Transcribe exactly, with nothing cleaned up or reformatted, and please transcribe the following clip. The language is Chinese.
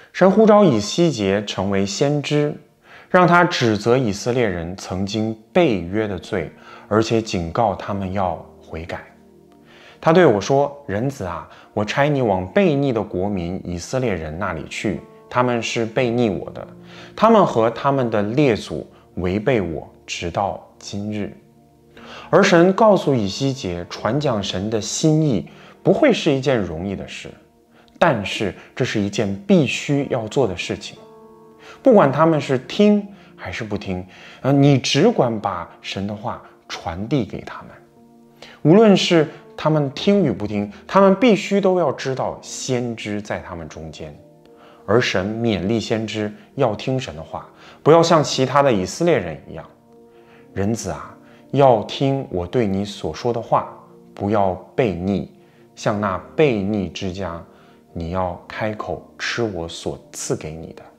神呼召以西结成为先知，让他指责以色列人曾经背约的罪，而且警告他们要悔改。他对我说：“人子啊，我差你往悖逆的国民以色列人那里去，他们是悖逆我的，他们和他们的列祖违背我，直到今日。”而神告诉以西结，传讲神的心意不会是一件容易的事，但是这是一件必须要做的事情。不管他们是听还是不听，呃，你只管把神的话传递给他们。无论是他们听与不听，他们必须都要知道先知在他们中间。而神勉励先知要听神的话，不要像其他的以色列人一样。人子啊，要听我对你所说的话，不要悖逆，像那悖逆之家，你要开口吃我所赐给你的。